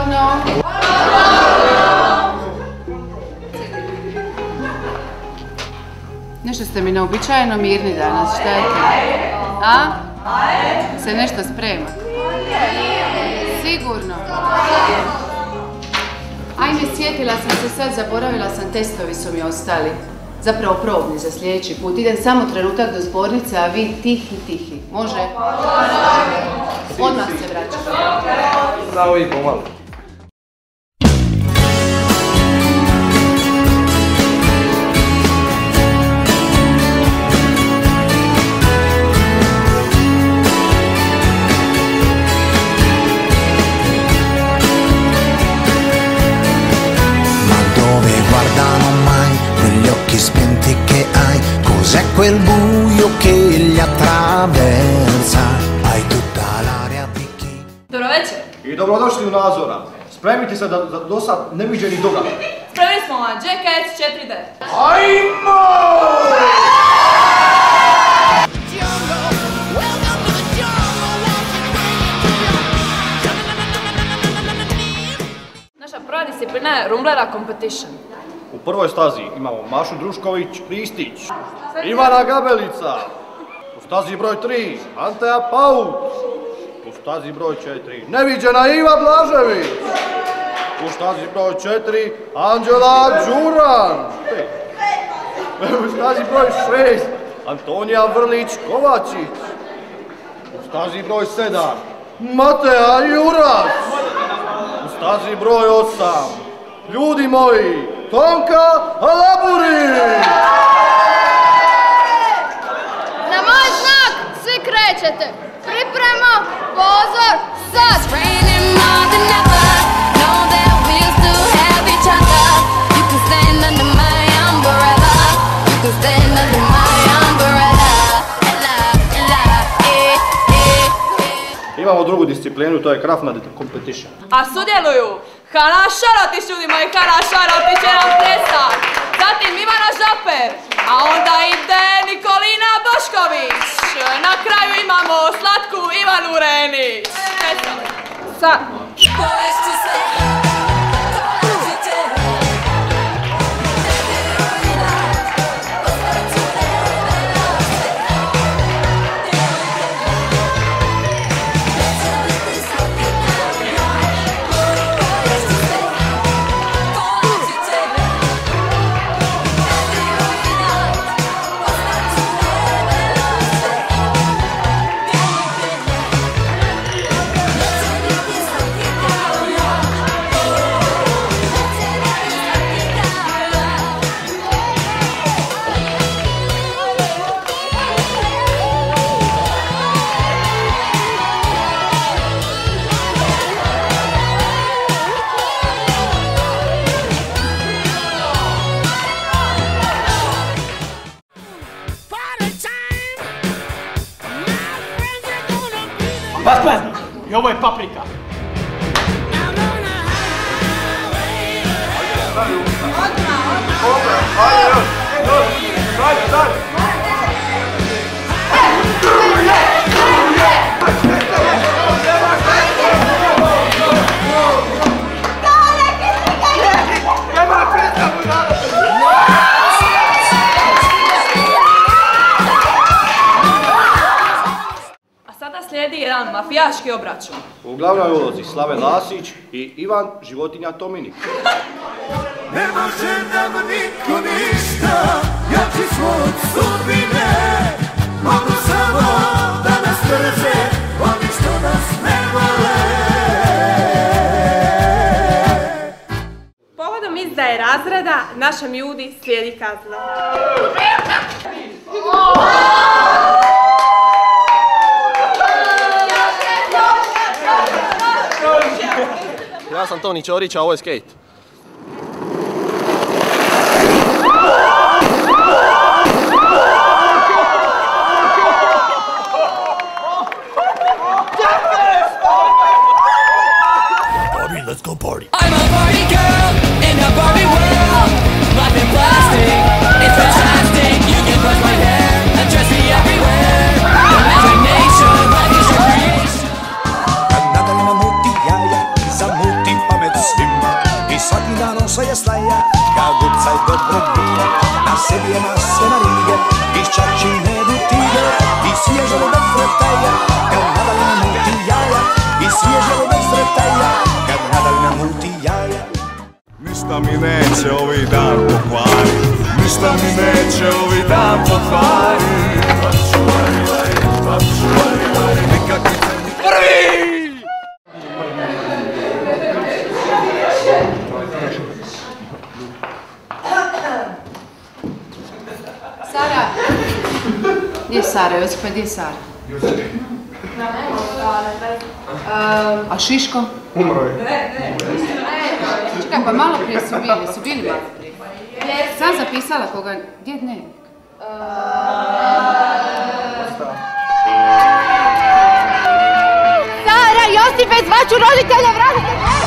Ponovno. Nešto ste mi neobičajeno mirni danas, šta je to? A? Se nešto sprema? Sigurno. Ajme, sjetila sam se sad, zaboravila sam, testovi su mi ostali. Zapravo probni za sljedeći put. Idem samo trenutak do zbornice, a vi tihi. Može? Odmah se vraćam. Znao i pomalo. Spenti che hai, cos'è quel buio che li attraversa? Hai tutta l'aria di chi... Dobro večer. I dobrodošli u Nazora. Spremite se za dosad neviđeni događaj. Spremili smo vam JKS 4D. Ajmo! Naša prva disciplina je Rumblera Competition. U prvoj stazi imamo Mašu Drušković-Ristić, Ivana Gabelica, u stazi broj 3 Anteja Paut, u stazi broj 4 neviđena Iva Blažević, u stazi broj 4 Anđela Đuran, u stazi broj 6 Antonija Vrlić-Kovačić, u stazi broj 7 Mateja Jurac, u stazi broj 8 ljudi moji, Tonka Alaburi! Na moj znak svi krećete. Priprema, pozor, sad! Imamo drugu disciplinu, to je Kraftna Competition. A sudjeluju Hana Šarotić, ljudi moji, Hana Šarotić je nam plesa. Zatim Ivana Žaper, a onda ide Nikolina Bošković. Na kraju imamo slatku Ivanu Renić. Sad. Batman! I ovo je Paprika! Slijedi jedan mafijaški obračun. U glavnoj ulozi Slaven Lasić i Ivan Životinja Tominik. Ne može nam niko ništa, jači smo od sudbine. Mogu samo da nas mrze, oni što nas ne vole. Povodom izdaje razreda, našem Judi slijedi kazna. Ja sam Toni Ćorić, a ovo je skate. Party, let's go party. I'm a party girl in a Barbie world. Life in plastic, it's fantastic. You can brush my hair and dress me everywhere. Imagination, life is your creation. Andata na muti jaja, zamuti pa me neće ovi dan pokvari, ništa mi neće ovi dan pokvari. Prvi! Sara! Gdje je Sara? Josipa, gdje je Sara? A Šiško? Umro je. Čekaj, pa malo prije su bili malo prije. Sam zapisala koga, gdje je dnevnik? Sara, Josipe, zvaću roditelja, vratite!